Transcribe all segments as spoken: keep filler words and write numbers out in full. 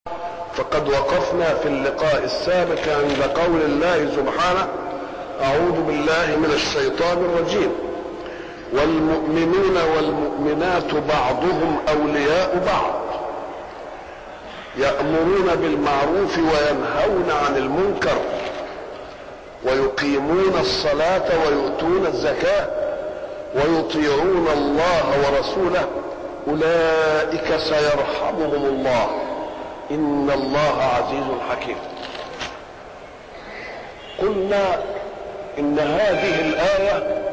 فقد وقفنا في اللقاء السابق عند قول الله سبحانه: أعوذ بالله من الشيطان الرجيم. والمؤمنون والمؤمنات بعضهم أولياء بعض يأمرون بالمعروف وينهون عن المنكر ويقيمون الصلاة ويؤتون الزكاة ويطيعون الله ورسوله أولئك سيرحمهم الله إن الله عزيز حكيم. قلنا إن هذه الآية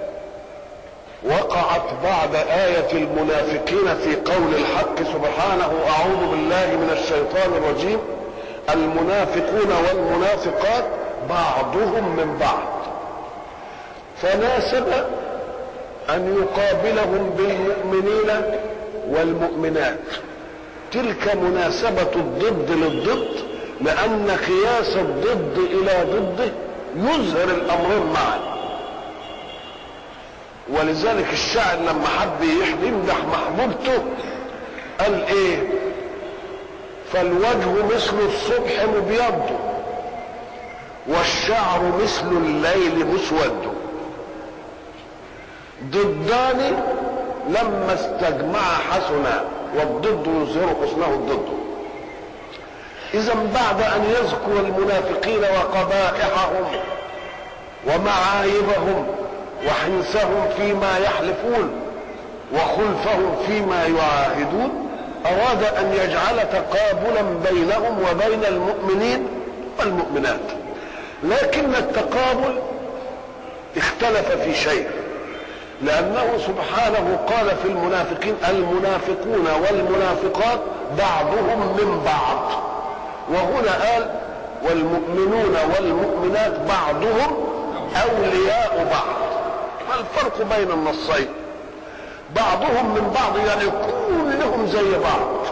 وقعت بعد آية المنافقين في قول الحق سبحانه: أعوذ بالله من الشيطان الرجيم. المنافقون والمنافقات بعضهم من بعض، فناسب أن يقابلهم بالمؤمنين والمؤمنات. تلك مناسبة الضد للضد، لأن قياس الضد إلى ضده يظهر الأمرين معا. ولذلك الشاعر لما حب يمدح محبوبته قال ايه؟ فالوجه مثل الصبح مبيض والشعر مثل الليل مسود، ضدان لما استجمع حسنا والضد يظهر حسنه الضد. اذا بعد ان يذكر المنافقين وقبائحهم ومعايبهم وحنسهم فيما يحلفون وخلفهم فيما يعاهدون، أراد أن يجعل تقابلا بينهم وبين المؤمنين والمؤمنات. لكن التقابل اختلف في شيء، لأنه سبحانه قال في المنافقين: المنافقون والمنافقات بعضهم من بعض، وهنا قال: والمؤمنون والمؤمنات بعضهم أولياء بعض. ما الفرق بين النصين؟ بعضهم من بعض يعني كلهم زي بعض،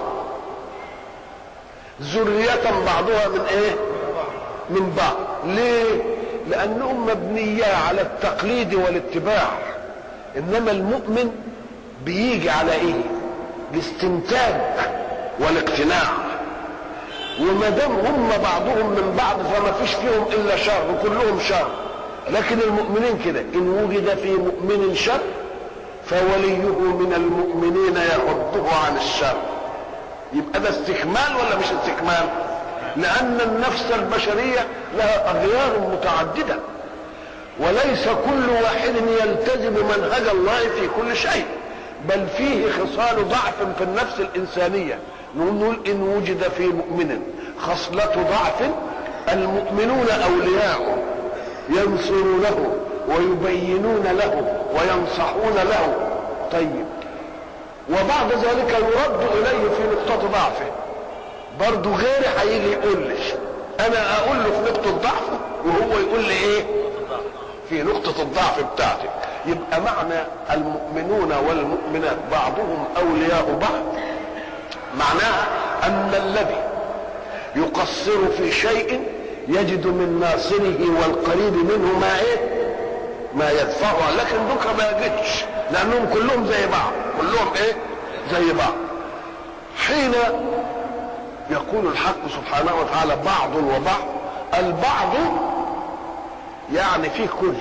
ذرية بعضها من ايه؟ من بعض. ليه؟ لأنهم مبنية على التقليد والاتباع، إنما المؤمن بيجي على ايه؟ الاستنتاج والاقتناع. وما دام هم بعضهم من بعض فما فيش فيهم إلا شر، وكلهم شر. لكن المؤمنين كده: إن وجد في مؤمن شر فوليه من المؤمنين يحده عن الشر. يبقى ده استكمال ولا مش استكمال؟ لأن النفس البشرية لها أغيار متعددة، وليس كل واحد يلتزم منهج الله في كل شيء، بل فيه خصال ضعف في النفس الإنسانية. نقول إن وجد في مؤمن خصلة ضعف المؤمنون أولياء ينصرونه ويبينون له وينصحون له. طيب، وبعد ذلك يرد إليه في نقطة ضعفه. برضه غيري هيجي يقول لي، أنا أقول له في نقطة ضعفه وهو يقول لي إيه؟ في نقطة الضعف بتاعتي. يبقى معنى المؤمنون والمؤمنات بعضهم أولياء بعض معناها أن الذي يقصر في شيء يجد من ناصره والقريب منه ما ايه؟ ما يدفعه. لكن دوكا ما يجدش، لانهم كلهم زي بعض، كلهم ايه؟ زي بعض. حين يقول الحق سبحانه وتعالى بعض وبعض، البعض يعني فيه كل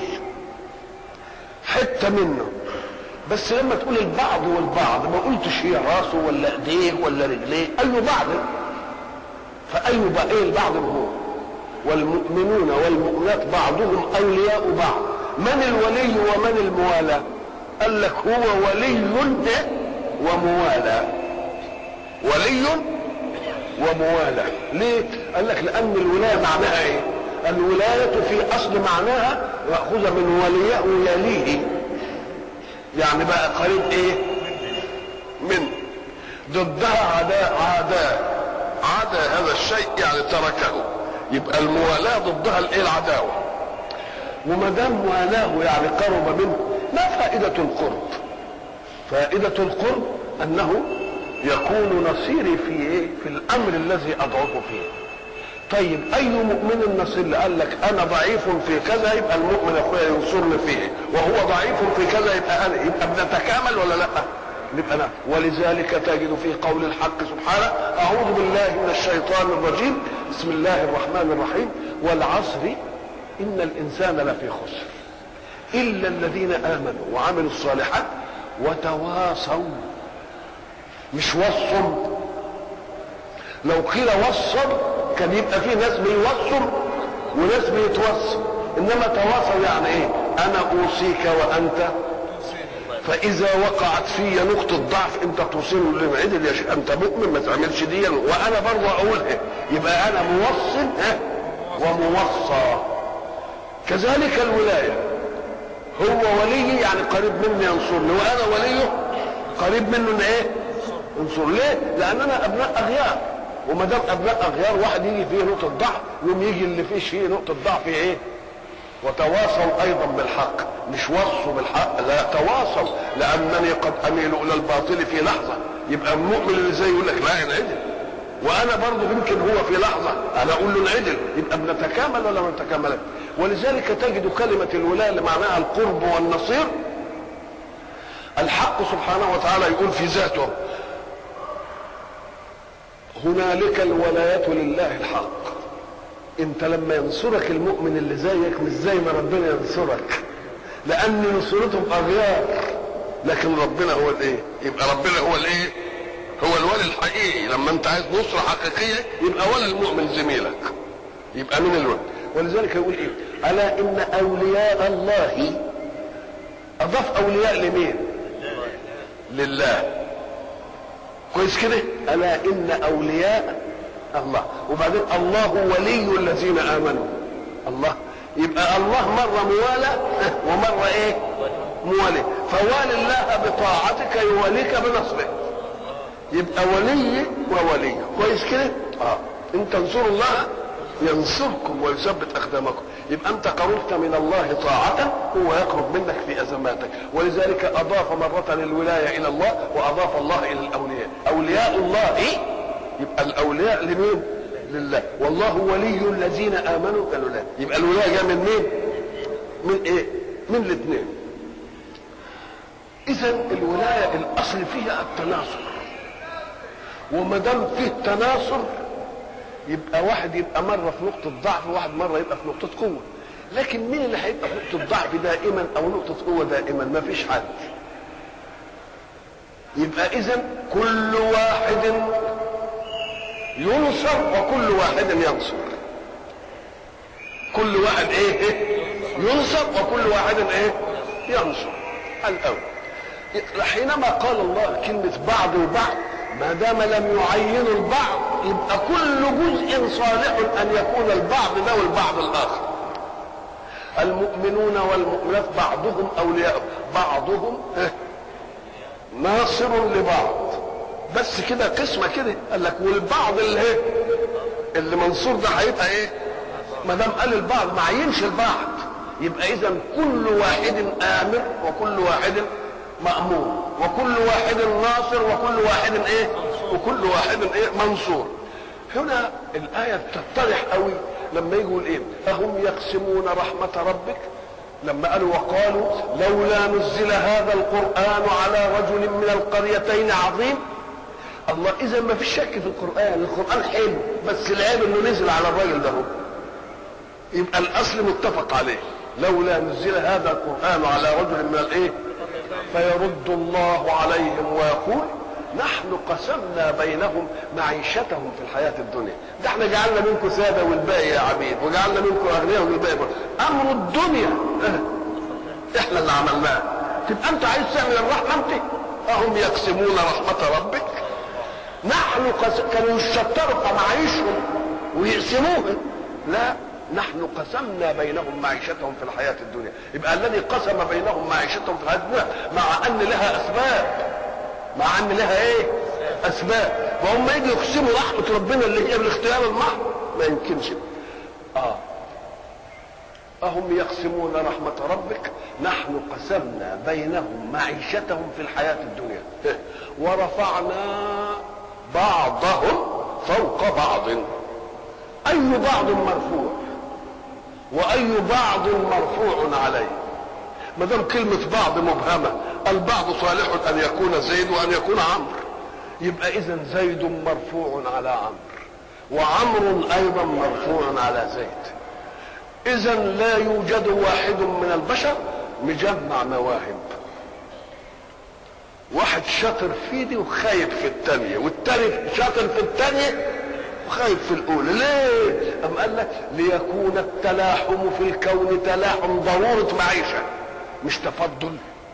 حته منه، بس لما تقول البعض والبعض ما قلتش هي راسه ولا ايديه ولا رجليه، اي بعض. فاي بقى ايه البعض؟ هو والمؤمنون والمؤمنات بعضهم أولياء بعض. من الولي ومن الموالى؟ قال لك هو ولي وموالى. ولي وموالى. ليه؟ قال لك لأن الولاية معناها ايه؟ الولاية في أصل معناها مأخوذة من وليه يليه، يعني بقى قريب ايه؟ من. ضدها عداء، عداء عدا هذا الشيء يعني تركه. يبقى الموالاة ضدها الايه؟ العداوة. وما دام موالاه يعني قرب منه، ما فائدة القرب؟ فائدة القرب انه يكون نصيري في ايه؟ في الامر الذي اضعف فيه. طيب، اي مؤمن نصير؟ قال لك انا ضعيف في كذا، يبقى المؤمن اخويا ينصرني فيه، وهو ضعيف في كذا يبقى انا. يبقى بنتكامل ولا لا؟ نبقى. ولذلك تجد في قول الحق سبحانه: اعوذ بالله من الشيطان الرجيم، بسم الله الرحمن الرحيم، والعصر ان الانسان لفي خسر الا الذين امنوا وعملوا الصالحات وتواصوا. مش وصوا. لو قيل وصوا كان يبقى في ناس بيوصوا وناس بيتوصوا، انما تواصوا يعني ايه؟ انا اوصيك وانت، فاذا وقعت في نقطه ضعف انت توصل للعدل يا شيخ، انت مؤمن ما تعملش دي، وانا برضه اقولها، يبقى انا موصل ها وموصى. كذلك الولايه، هو ولي يعني قريب مني ينصرني، وانا وليه قريب منه ايه؟ انصر. ليه؟ لاننا ابناء اغيار، وما دام ابناء اغيار واحد يجي فيه نقطه ضعف يوم يجي اللي فيه شيء نقطه ضعف ايه؟ وتواصوا ايضا بالحق، مش وصوا بالحق، لا تواصوا، لانني قد اميل الى الباطل في لحظه. يبقى المؤمن اللي زي يقول لك لا انعدل، وانا برضه يمكن هو في لحظه انا اقول له انعدل، يبقى بنتكامل ولا ما نتكاملش؟ ولذلك تجد كلمه الولايه اللي معناها القرب والنصير، الحق سبحانه وتعالى يقول في ذاته: هنالك الولاية لله الحق. انت لما ينصرك المؤمن اللي زيك مش زي ما ربنا ينصرك، لان نصرتهم اغيار، لكن ربنا هو الايه؟ يبقى ربنا هو الايه؟ هو الولي الحقيقي. لما انت عايز نصرة حقيقية يبقى ولا المؤمن زميلك، يبقى من الولي. ولذلك يقول ايه؟ الا ان اولياء الله، اضاف اولياء لمين؟ لله. كويس كده؟ الا ان اولياء الله، وبعدين الله ولي الذين امنوا. الله، يبقى الله مره موالى ومره ايه؟ موالي. فوالي الله بطاعتك يواليك بنصره، يبقى ولي وولي. كويس كده؟ اه ان تنصروا الله ينصركم ويثبت اقدامكم. يبقى انت قربت من الله طاعة، هو يقرب منك في ازماتك. ولذلك اضاف مرة الولاية الى الله واضاف الله الى الاولياء. اولياء الله يبقى الاولياء لمين؟ لله. والله ولي الذين امنوا قالوا لا، يبقى الولاية جاء من مين؟ من ايه؟ من الاثنين. اذا الولاية الاصل فيها التناصر، وما دام فيه تناصر يبقى واحد يبقى مره في نقطه ضعف وواحد مره يبقى في نقطه قوه. لكن مين اللي هيبقى في نقطه ضعف دائما او نقطه قوه دائما؟ ما فيش حد. يبقى اذا كل واحد ينصر وكل واحد ينصر. كل واحد ايه, إيه؟ ينصر وكل واحد ايه؟ ينصر. الاول حينما قال الله كلمه بعض وبعض، ما دام لم يعينوا البعض يبقى كل جزء صالح ان يكون البعض ده والبعض الاخر. المؤمنون والمؤمنات بعضهم اولياء بعضهم ناصر لبعض، بس كده قسمه كده. قال لك والبعض اللي ايه؟ اللي منصور ده هيبقى ايه؟ ما دام قال البعض ما عينش البعض، يبقى اذا كل واحد امر وكل واحد مأمور وكل واحد ناصر وكل واحد ايه؟ وكل واحد ايه؟ منصور. هنا الآية تتضح قوي لما يقول ايه؟ أهم يقسمون رحمة ربك، لما قالوا وقالوا لولا نزل هذا القرآن على رجل من القريتين عظيم. الله، إذا ما فيش شك في القرآن، القرآن حلو، بس العيب إنه نزل على الراجل ده. يبقى الأصل متفق عليه، لولا نزل هذا القرآن على رجل من الايه؟ فيرد الله عليهم ويقول نحن قسمنا بينهم معيشتهم في الحياة الدنيا. ده احنا جعلنا منكم سادة والباقي يا عبيد، وجعلنا منكم أغنياء والباقي. أمر الدنيا احنا اللي عملناه. تبقى أنت عايز تعمل الرحمة أنت؟ أهم يقسمون رحمة ربك. نحن قس... كانوا يشتروا في معايشهم ويقسموها. لا، نحن قسمنا بينهم معيشتهم في الحياة الدنيا. يبقى الذي قسم بينهم معيشتهم في الحياة الدنيا مع أن لها أسباب، مع أن لها إيه؟ أسباب. وهم يجي يقسموا رحمة ربنا اللي هي بالاختيار المحض، ما يمكنش. آه أهم يقسمون رحمة ربك نحن قسمنا بينهم معيشتهم في الحياة الدنيا ورفعنا بعضهم فوق بعض. أي بعض مرفوع وأي بعض مرفوع عليه. ما دام كلمة بعض مبهمة، البعض صالح ان يكون زيد وان يكون عمرو، يبقى اذا زيد مرفوع على عمرو وعمرو ايضا مرفوع على زيد. اذا لا يوجد واحد من البشر مجمع مواهب، واحد شاطر في دي وخايب في الثانيه، والثاني شاطر في الثانيه وخايب في الاولى. ليه؟ ام قال لك ليكون التلاحم في الكون تلاحم ضروره معيشه مش تفضل.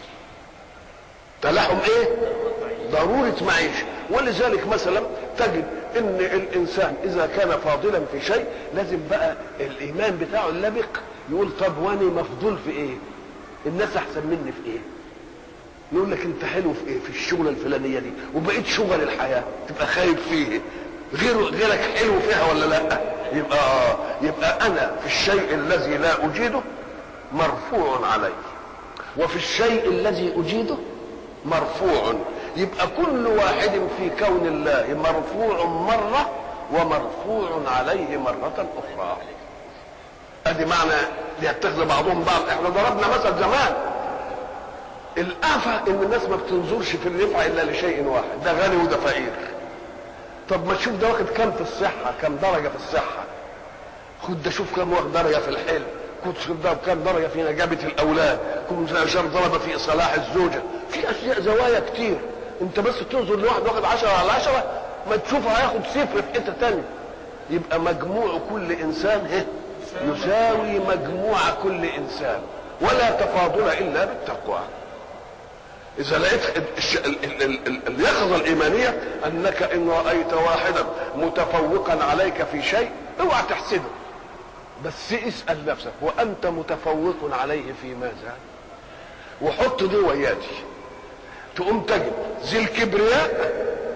تلاحم ايه؟ ضروره معيشه. ولذلك مثلا تجد ان الانسان اذا كان فاضلا في شيء لازم بقى الايمان بتاعه اللبق يقول طب واني مفضول في ايه؟ الناس احسن مني في ايه؟ يقول لك انت حلو في ايه؟ في الشغله الفلانيه دي، وبقيت شغل الحياه تبقى خايب فيه، غير غيرك حلو فيها ولا لا؟ يبقى آه يبقى انا في الشيء الذي لا اجيده مرفوع علي، وفي الشيء الذي اجيده مرفوع. يبقى كل واحد في كون الله مرفوع مره ومرفوع عليه مره اخرى. ادي معنى ليتخذ بعضهم بعض. احنا ضربنا مثل زمان، الآفة ان الناس ما بتنظرش في الرفعة الا لشيء واحد، ده غني وده فقير. طب ما تشوف ده واخد كام في الصحة، كام درجة في الصحة، خد ده شوف كام واخد درجة في الحلم، خد شوف ده كام درجة في نجابة الاولاد، كم شر ضربة في صلاح الزوجة. في اشياء زوايا كتير، انت بس تنظر لواحد واخد عشرة على عشرة ما تشوفه هياخد صفر في حتة تانية. يبقى مجموع كل انسان هي يساوي مجموع كل انسان، ولا تفاضل الا بالتقوى. اذا لقيت اليقظه الايمانيه انك ان رايت واحدا متفوقا عليك في شيء اوعى تحسده، بس اسال نفسك وانت متفوق عليه في ماذا، وحط دي وياتي تقوم تجد ذي الكبرياء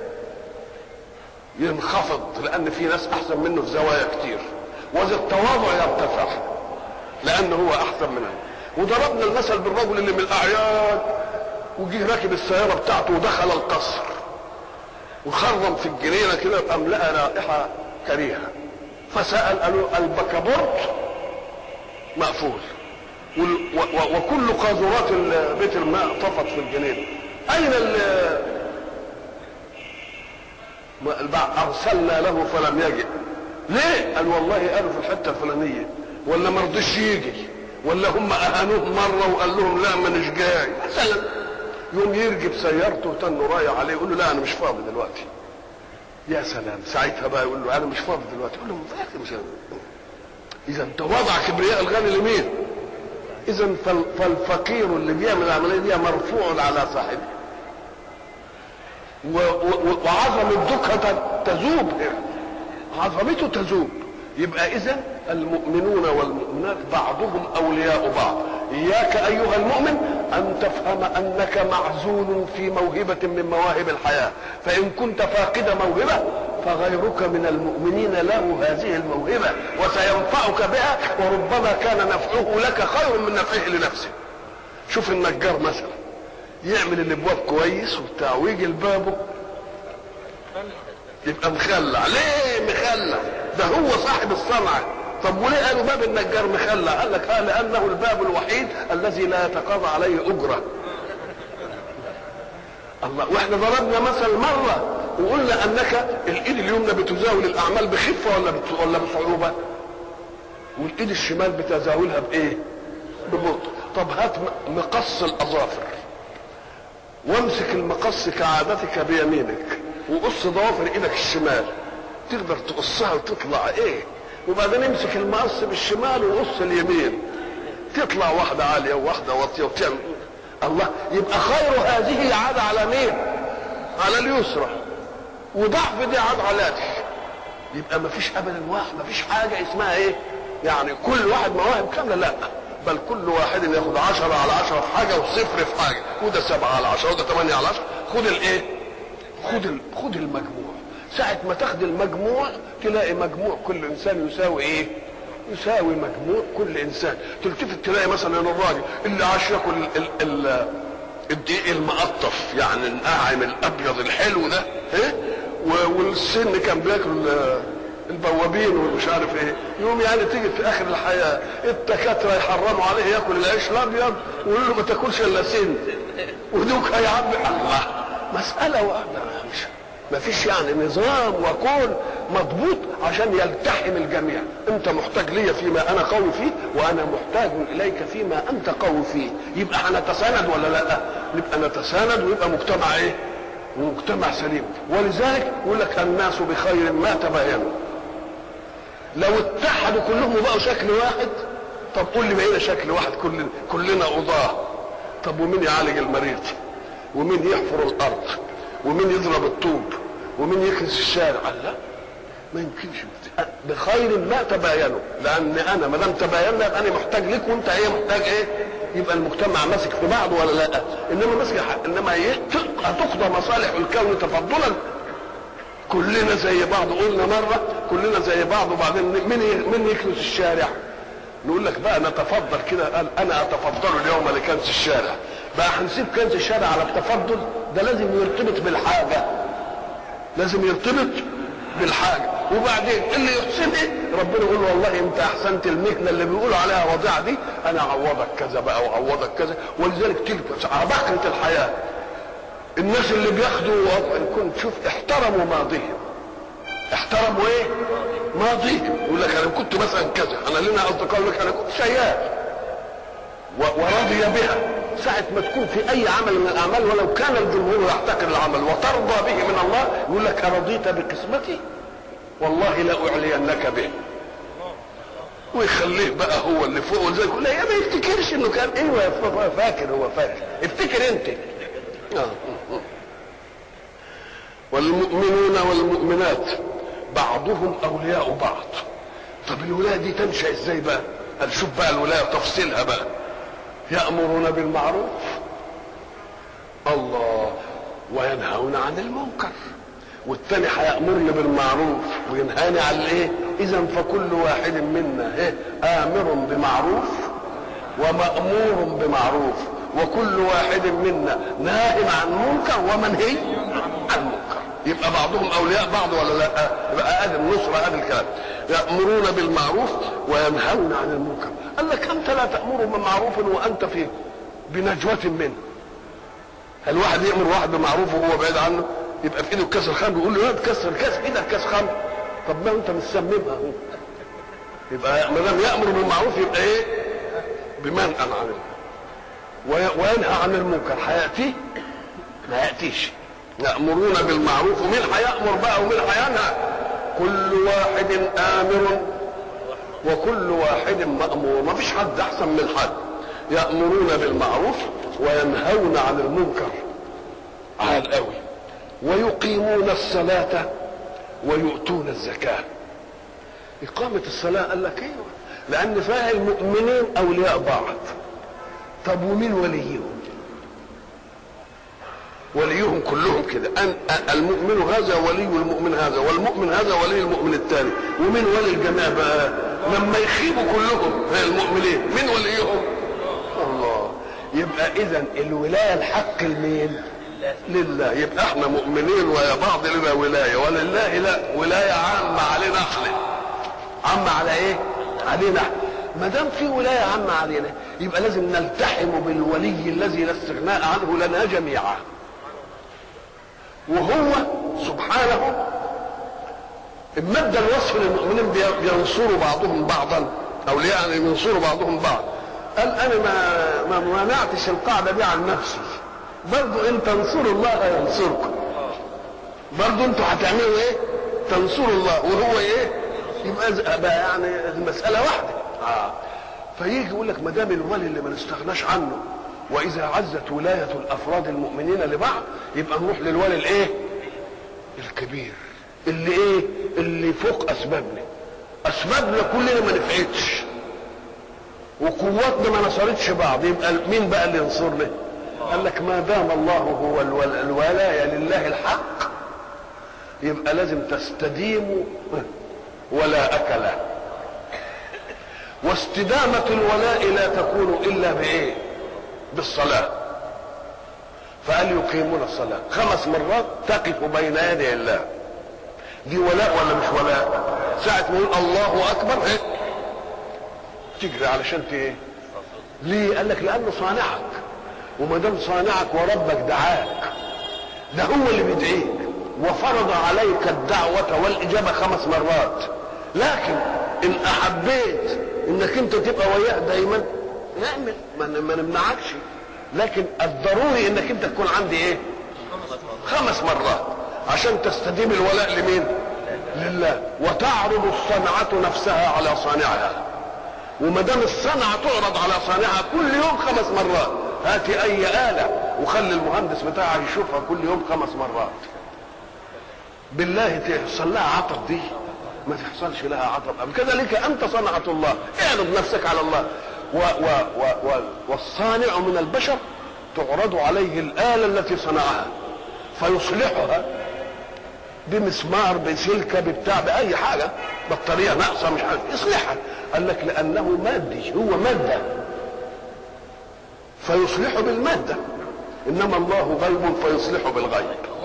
ينخفض لان في ناس احسن منه في زوايا كتير، وذي التواضع يرتفع لانه هو احسن منه. وضربنا المثل بالرجل اللي من الاعياد وجيه راكب السياره بتاعته ودخل القصر وخرم في الجنينه كده قام لقى رائحه كريهه، فسال قالوا البكابورت مقفول وكل قاذورات بيت الماء طفت في الجنينه، اين ارسلنا له فلم يجئ. ليه؟ قال والله قالوا في الحته الفلانيه، ولا ما رضيش يجي، ولا هم اهانوه مره وقال لهم لا مانيش جاي مثلا. يوم يرجب سيارته وتنه رايح عليه يقول له لا انا مش فاضي دلوقتي. يا سلام، ساعتها بقى يقول له انا مش فاضي دلوقتي، يقول له يا اخي مش. اذا تواضع كبرياء الغني لمين؟ اذا فالفقير اللي بيعمل العمليه دي مرفوع على صاحبه، وعظمه دكها تذوب، عظمته تذوب. يبقى اذا المؤمنون والمؤمنات بعضهم اولياء بعض. اياك ايها المؤمن ان تفهم انك معزول في موهبة من مواهب الحياة، فان كنت فاقد موهبة فغيرك من المؤمنين له هذه الموهبة وسينفعك بها، وربما كان نفعه لك خير من نفعه لنفسه. شوف النجار مثلا يعمل الابواب كويس وبتاع ويجي لبابه يبقى مخلع. ليه مخلع؟ ده هو صاحب الصنعة. طب وليه قالوا باب النجار مخلع؟ قال لك اه لانه الباب الوحيد الذي لا يتقاضى عليه اجره. الله. واحنا ضربنا مثل مره وقلنا انك الايد اليمنى بتزاول الاعمال بخفه ولا ولا بصعوبه، والايد الشمال بتزاولها بايه؟ ببطء. طب هات مقص الاظافر وامسك المقص كعادتك بيمينك وقص ضوافر ايدك الشمال، تقدر تقصها وتطلع ايه؟ وبعدين امسك المقص بالشمال وقص اليمين، تطلع واحده عاليه وواحده واطيه وتعمل. الله. يبقى خير هذه عاد على مين؟ على اليسرى، وضعف دي عاد على دي. يبقى ما فيش ابدا واحد، ما فيش حاجه اسمها ايه يعني كل واحد مواهب كامله، لا، بل كل واحد ياخد عشرة على عشرة في حاجه وصفر في حاجه، وده سبعة على عشرة وده ثمانية على عشرة. خد الايه؟ خد ال... خد المجموع. ساعة ما تاخد المجموع تلاقي مجموع كل انسان يساوي ايه؟ يساوي مجموع كل انسان. تلتفت تلاقي مثلا الراجل اللي عاش ياكل ال... ال... الدقيق المقطف، يعني الناعم الابيض الحلو ده، ايه؟ والسن كان بياكل البوابين والمش عارف ايه، يوم يعني تيجي في اخر الحياه الدكاتره يحرموا عليه ياكل العيش الابيض ويقولوا له ما تاكلش الا سن. ودوك يا عم الله، مساله واحده، مش ما فيش يعني نظام وكون مضبوط عشان يلتحم الجميع. انت محتاج لي فيما انا قوي فيه، وانا محتاج اليك فيما انت قوي فيه، يبقى هنتساند ولا لا؟ نبقى نتساند ويبقى مجتمع ايه؟ مجتمع سليم. ولذلك يقول لك الناس بخير ما تباينوا. لو اتحدوا كلهم وبقوا شكل واحد، طب قول لي بقينا شكل واحد كلنا كلنا قضاه، طب ومين يعالج المريض؟ ومين يحفر الارض؟ ومين يضرب الطوب؟ ومين يكنس الشارع؟ لا ما يمكنش. بخير ما تباينوا، لان انا ما دام تباينا يبقى انا محتاج لك وانت ايه محتاج ايه، يبقى المجتمع ماسك في بعضه ولا لا؟ انما ماسك، انما هتقضى مصالح الكون تفضلا. كلنا زي بعض، قلنا مره كلنا زي بعض، وبعدين مين مين يكنس الشارع؟ نقول لك بقى نتفضل كده، قال انا اتفضل اليوم لكنس الشارع. بقى هنسيب كنس الشارع على التفضل؟ ده لازم يرتبط بالحاجه، لازم يرتبط بالحاجه. وبعدين اللي يحسنه ربنا يقول له والله انت احسنت المهنه اللي بيقولوا عليها وضيعه دي، انا اعوضك كذا بقى واعوضك كذا. ولذلك تلك عبقرة الحياه، الناس اللي بياخدوا كنت شوف احترموا ماضيهم، احترموا ايه؟ ماضيهم. يقول لك انا كنت مثلا كذا، انا لنا اصدقاء يقول لك انا كنت شيال ورضي بها. ساعة ما تكون في أي عمل من الأعمال ولو كان الجمهور يحتكر العمل وترضى به من الله، يقول لك أرضيت بقسمتي والله لا أعلينك به، ويخليه بقى هو اللي فوق. وزي يقول لا يا ما يفتكرش إنه كان إيه، فاكر هو فاكر، افتكر أنت. آه. والمؤمنون والمؤمنات بعضهم أولياء بعض. طب الولاية دي تنشأ إزاي بقى؟ قال شوف بقى الولاية تفصيلها بقى. يأمرون بالمعروف الله وينهون عن المنكر، والتاني هيأمرني بالمعروف وينهاني عن الايه؟ اذا فكل واحد منا ايه؟ آمر بمعروف ومأمور بمعروف، وكل واحد منا ناهي عن منكر ومنهي عن منكر. يبقى بعضهم اولياء بعض ولا لا؟ يبقى ادي النصرة، ادي الكلام. يأمرون بالمعروف وينهون عن المنكر. قال لك انت لا تأمر بمعروف وانت في بنجوة منه. هل واحد يأمر واحد بمعروف وهو بعيد عنه؟ يبقى في ايده كاس الخمر ويقول له لا تكسر كاس ايدك كاس خمر. طب ما انت مسممها اهو. يبقى ما دام يأمر بالمعروف يبقى ايه؟ بمنع عن وينهى عن المنكر. هيأتي؟ ما يأتيش. يأمرون بالمعروف، ومين هيأمر بقى ومين هينهى؟ كل واحد آمر وكل واحد مأمور، ما فيش حد أحسن من حد. يأمرون بالمعروف وينهون عن المنكر، عال قوي. ويقيمون الصلاة ويؤتون الزكاة. إقامة الصلاة قال لك ايوه، لأن فيها المؤمنين أولياء بعض. طب ومين وليهم؟ وليهم كلهم كده، أن المؤمن هذا ولي المؤمن هذا، والمؤمن هذا ولي المؤمن الثاني. ومن ولي الجماعة بقى لما يخيبوا كلهم المؤمنين؟ من وليهم؟ الله. يبقى إذا الولاية الحق لمين؟ لله. يبقى احنا مؤمنين ويا بعض لنا ولاية، ولله لا ولاية عامة علينا احنا. عامة على ايه؟ علينا احنا. ما دام في ولاية عامة علينا يبقى لازم نلتحم بالولي الذي لا استغناء عنه لنا جميعا، وهو سبحانه مادة الوصف للمؤمنين بينصروا بعضهم بعضا، اولياء يعني ينصروا بعضهم بعض. قال انا ما ما منعتش القاعدة دي عن نفسي، برضو ان تنصروا الله ينصركم. برضو انتوا هتعملوا ايه؟ تنصروا الله وهو ايه؟ يبقى بقى يعني المسألة واحدة. آه. فيجي يقول لك ما دام الولي اللي ما نستغناش عنه، واذا عزت ولاية الافراد المؤمنين لبعض يبقى نروح للولي الايه؟ الكبير اللي ايه؟ اللي فوق اسبابنا. اسبابنا كلنا ما نفعتش وقواتنا ما نصرتش بعض، يبقى مين بقى اللي ينصرنا؟ قال لك ما دام الله هو الولاية لله الحق يبقى لازم تستديموا ولاءك له. واستدامة الولاء لا تكون إلا بإيه؟ بالصلاة. فقال يقيمون الصلاة خمس مرات تقف بين يدي الله. دي ولاء ولا مش ولاء؟ ساعة ما يقول الله أكبر إيه؟ تجري علشان ايه؟ ليه؟ قال لك لأنه صانعك وما دام صانعك وربك دعاك، ده هو اللي بيدعيك وفرض عليك الدعوة والإجابة خمس مرات. لكن إن أحبيت إنك أنت تبقى وياه دايما نعمل، ما نمنعكش، لكن الضروري إنك أنت تكون عندي إيه؟ خمس مرات عشان تستديم الولاء لمين؟ لله. وتعرض الصنعة نفسها على صانعها، وما دام الصنعة تعرض على صانعها كل يوم خمس مرات، هاتي أي آلة وخلي المهندس بتاعها يشوفها كل يوم خمس مرات، بالله تحصل لها عطب دي؟ ما تحصلش لها عطب. كذلك أنت صنعة الله، اعرض نفسك على الله. و و و و والصانع من البشر تعرض عليه الآلة التي صنعها فيصلحها بمسمار بسلكة ببتاع بأي حاجة، بطارية ناقصة مش عارف يصلحها. قال لك لأنه مادي، هو مادة فيصلحه بالمادة، إنما الله غيب فيصلحه بالغيب.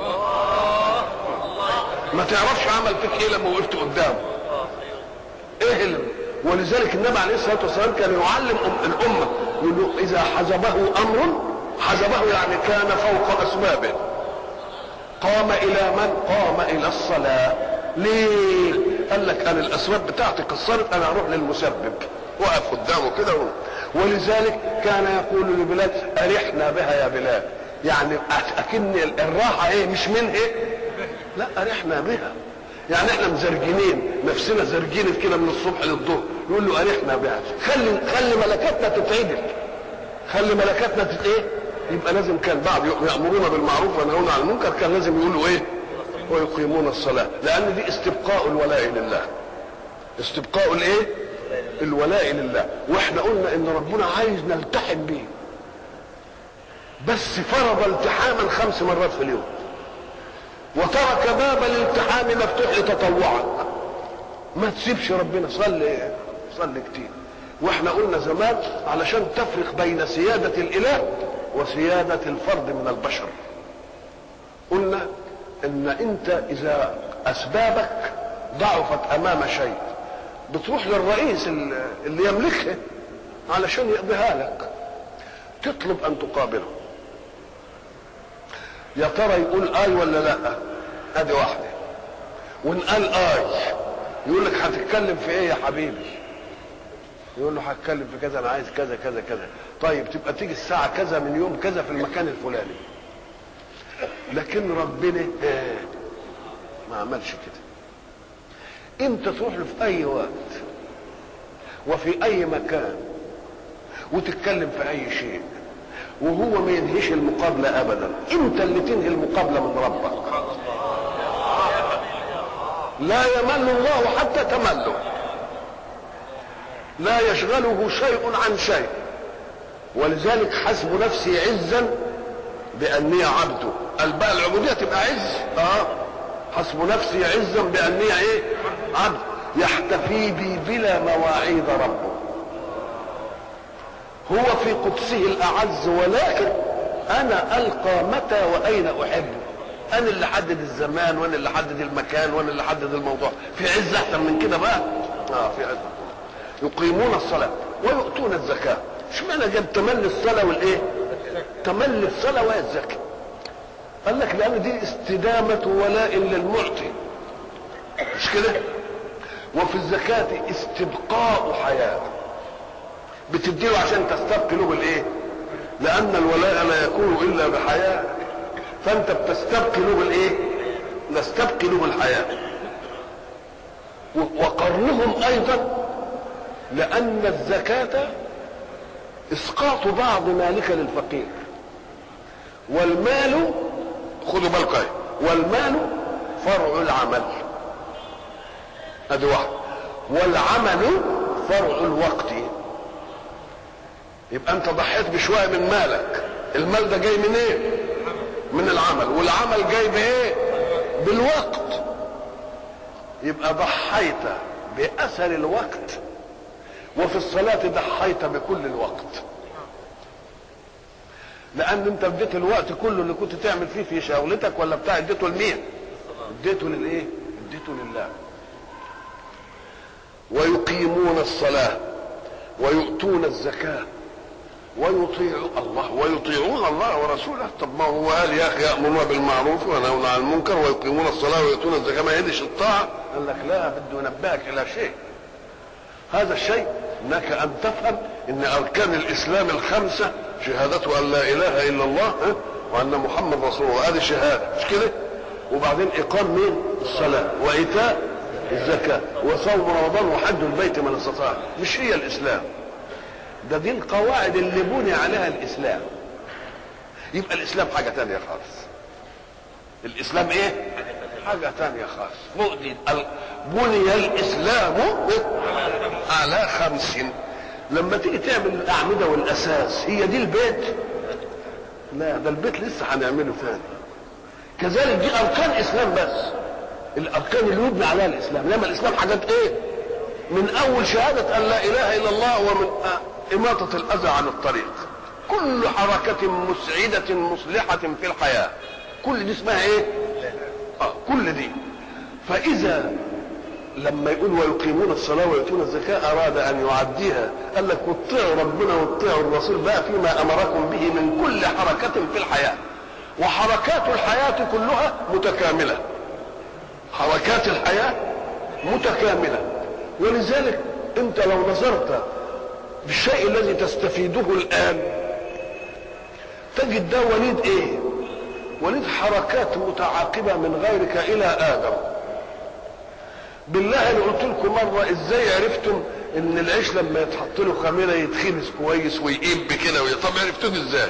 ما تعرفش عمل فيك ايه لما وقفت قدامه ايه اللي. ولذلك النبي عليه الصلاه والسلام كان يعلم الامه، يقول له اذا حزبه امر، حزبه يعني كان فوق اسبابه، قام الى من؟ قام الى الصلاه. ليه؟ قال لك انا الاسباب بتاعتي قصرت، انا اروح للمسبب، وقف قدامه كده. ولذلك كان يقول لبلال ارحنا بها يا بلال، يعني اكن الراحه ايه؟ مش من ايه؟ لا، ارحنا بها، يعني احنا مزرجنين نفسنا، زرجين كده من الصبح للظهر، يقول له ارحنا بها، خلي خلي ملكاتنا تتعدل، خلي ملكاتنا تت ايه؟ يبقى لازم كان بعض يأمرون بالمعروف وينهون عن المنكر، كان لازم يقولوا ايه؟ ويقيمون الصلاة، لأن دي استبقاء الولاء لله، استبقاء الايه؟ الولاء لله. واحنا قلنا ان ربنا عايز نلتحم به، بس فرض التحاما خمس مرات في اليوم، وترك باب الالتحام مفتوح لتطوعك. ما تسيبش ربنا، صلي صلي كتير. واحنا قلنا زمان علشان تفرق بين سيادة الاله وسيادة الفرد من البشر، قلنا ان انت اذا اسبابك ضعفت امام شيء بتروح للرئيس اللي يملكها علشان يقضيها لك، تطلب ان تقابله. يا ترى يقول اي ولا لا؟ ادي واحده. وان قال اي يقول لك هتتكلم في ايه يا حبيبي؟ يقول له هتكلم في كذا، انا عايز كذا كذا كذا. طيب تبقى تيجي الساعه كذا من يوم كذا في المكان الفلاني. لكن ربنا ما عملش كده. انت تروح له في اي وقت وفي اي مكان وتتكلم في اي شيء، وهو ما ينهيش المقابله ابدا، انت اللي تنهي المقابله من ربك. لا يمل الله حتى تمله، لا يشغله شيء عن شيء. ولذلك حسب نفسي عزا باني عبده. قال بقى العبوديه تبقى عز، اه حسب نفسي عزا باني ايه؟ عبد يحتفي بي بلا مواعيد ربه. هو في قدسه الاعز، ولكن انا القى متى واين احب. انا اللي حدد الزمان، وانا اللي حدد المكان، وانا اللي حدد الموضوع. في عز احسن من كده بقى؟ اه في عز. يقيمون الصلاه ويؤتون الزكاه. اشمعنى جاب تملي الصلاه والايه؟ تملي الصلاه والزكاه. قال لك لان دي استدامه ولاء للمعطي، مش كده؟ وفي الزكاه استبقاء حياه، بتديله عشان تستبقي له بالايه؟ لان الولاء لا يكون الا بحياه، فانت بتستبقي له بالايه؟ نستبقي له بالحياه. وقرنهم ايضا لان الزكاه اسقاط بعض مالك للفقير، والمال خذوا بالكم، والمال فرع العمل، ادي واحد، والعمل فرع الوقت. يبقى انت ضحيت بشويه من مالك، المال ده جاي من ايه؟ من العمل، والعمل جاي بايه؟ بالوقت. يبقى ضحيت باثر الوقت، وفي الصلاه ضحيت بكل الوقت، لان انت اديت الوقت كله اللي كنت تعمل فيه في شغلتك ولا بتاع اديته لمين؟ اديته للايه؟ اديته لله. ويقيمون الصلاه ويؤتون الزكاه ويطيع الله ويطيعون الله ورسوله. طب ما هو قال يا اخي يامرون بالمعروف وينهون عن المنكر ويقيمون الصلاه ويؤتون الزكاه، ما يدش الطاعه. قال لك لا، بده ينبهك الى شيء. هذا الشيء انك ان تفهم ان اركان الاسلام الخمسه شهادته ان لا اله الا الله وان محمد رسول الله، هذه شهاده مش كده؟ وبعدين اقام مين؟ الصلاه وايتاء الزكاه وصوم رمضان وحج البيت من استطاع. مش هي الاسلام ده، دي القواعد اللي بني عليها الاسلام. يبقى الاسلام حاجه تانية خالص. الاسلام ايه؟ حاجه تانية خالص. بني الاسلام على خمس. لما تيجي تعمل الاعمده والاساس، هي دي البيت؟ لا، ده البيت لسه هنعمله ثاني. كذلك دي اركان اسلام، بس الاركان اللي يبنى عليها الاسلام. لما الاسلام حاجات ايه؟ من اول شهاده ان لا اله الا الله، ومن اماطه الاذى عن الطريق، كل حركه مسعده مصلحه في الحياه، كل دي اسمها ايه؟ اه كل دي. فاذا لما يقول ويقيمون الصلاه ويؤتون الزكاه اراد ان يعديها. قال لك واتقوا ربنا واتقوا الرسول بقى فيما امركم به من كل حركه في الحياه. وحركات الحياه كلها متكامله، حركات الحياه متكامله. ولذلك انت لو نظرت بالشيء الذي تستفيده الان تجد ده وليد ايه؟ وليد حركات متعاقبه من غيرك الى ادم. بالله انا قلت لكم مره ازاي عرفتم ان العيش لما يتحط له خميره يتخبز كويس ويقب كده؟ طب عرفتوه ازاي؟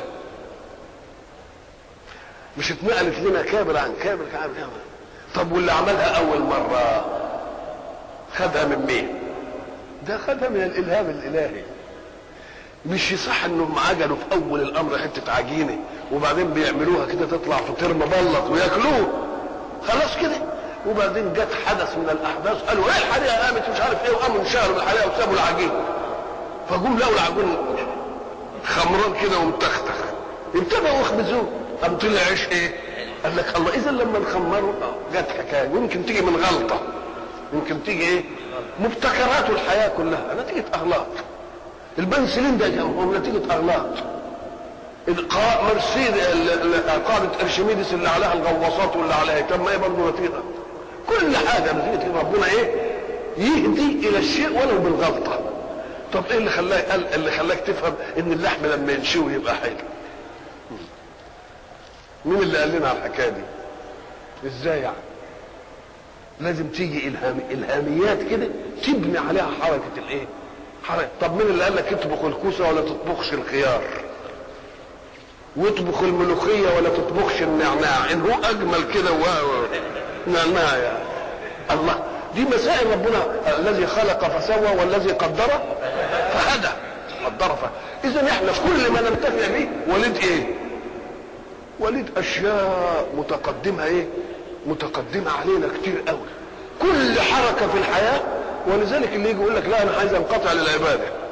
مش اتنقلت لنا كابر عن كابر عن كابر. طب واللي عملها اول مره خدها من مين؟ ده خدها من الالهام الالهي. مش يصح انهم عجلوا في اول الامر حته عجينه وبعدين بيعملوها كده تطلع فطير مبلط وياكلوه خلاص كده، وبعدين جت حدث من الاحداث قالوا ايه الحريقه قامت مش عارف ايه، وقاموا انشهروا بالحريقه وسابوا العجين، فجم لقوا العجين خمران كده ومتختخ، ابتدوا يخبزوه، قام طلع عيش ايه؟ قال لك الله، اذا لما نخمره جت حكايه يمكن تيجي من غلطه، يمكن تيجي ايه؟ مبتكرات الحياه كلها نتيجه اغلاط. البنسلين ده هو نتيجه اغلاط. مرسيدس قاعده ارشميدس اللي عليها الغواصات واللي عليها تم ايه برضه نتيجه. كل حاجه نتيجه ربنا ايه؟ يهدي الى الشيء ولو بالغلطه. طب ايه اللي خلاك اللي خلاك تفهم ان اللحم لما ينشوي يبقى حلو؟ مين اللي قال لنا على الحكايه دي؟ ازاي يعني؟ لازم تيجي الهام الهاميات كده تبني عليها حركه الايه؟ حركه. طب مين اللي قال لك اطبخ الكوسه ولا تطبخش الخيار؟ واطبخ الملوخيه ولا تطبخش النعناع؟ ان هو اجمل كده و نعناع يا الله. دي مسائل ربنا الذي خلق فسوى والذي قدر فهدى. قدر فهدى. اذا احنا في كل ما ننتفع به وليد ايه؟ وليد اشياء متقدمه ايه؟ متقدمه علينا كتير قوي. كل حركه في الحياه، ولذلك اللي يجي يقول لك لا انا عايز انقطع للعباده،